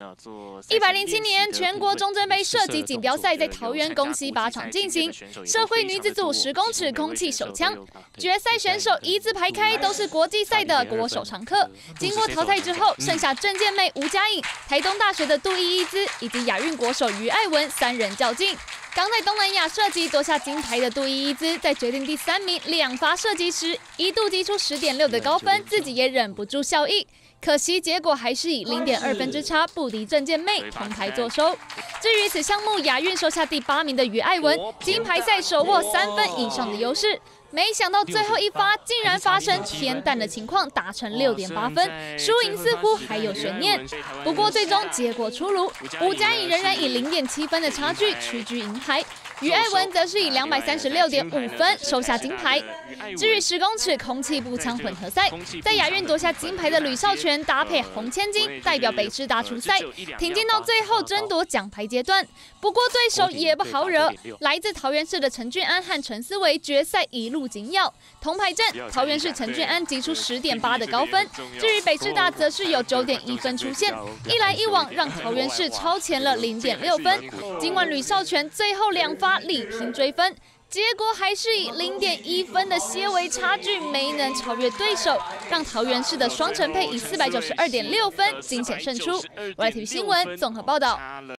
107年全国中正杯射击锦标赛在桃园公西靶场进行，社会女子组10公尺空气手枪决赛选手一字排开，都是国际赛的国手常客。经过淘汰之后，剩下郑健妹、吴佳颖、台东大学的杜依依姿以及亚运国手于爱文3人较劲。刚在东南亚射击夺下金牌的杜依依姿，在决定第3名2发射击时，一度击出10.6的高分，自己也忍不住笑意。可惜结果还是以0.2分之差不敌郑健妹，铜牌坐收。至于此项目亚运收下第8名的于爱文，金牌赛手握3分以上的优势。没想到最后一发竟然发生天弹的情况，打成6.8分，输赢似乎还有悬念。不过最终结果出炉，吴佳颖仍然以0.7分的差距屈居银牌，于爱文则是以236.5分收下金牌。至于10公尺空气步枪混合赛，在亚运夺下金牌的吕少全搭配洪千金代表北师大出赛，挺进到最后争夺奖牌阶段。不过对手也不好惹，来自桃园市的陈俊安和陈思维决赛一路紧咬，铜牌战桃园市陈俊安击出10.8的高分，至于北师大则是有9.1分出现，一来一往让桃园市超前了0.6分。尽管吕少全最后2发力拼追分，结果还是以0.1分的些微差距没能超越对手，让桃园市的双城配以492.6分惊险胜出。YTV 新闻综合报道。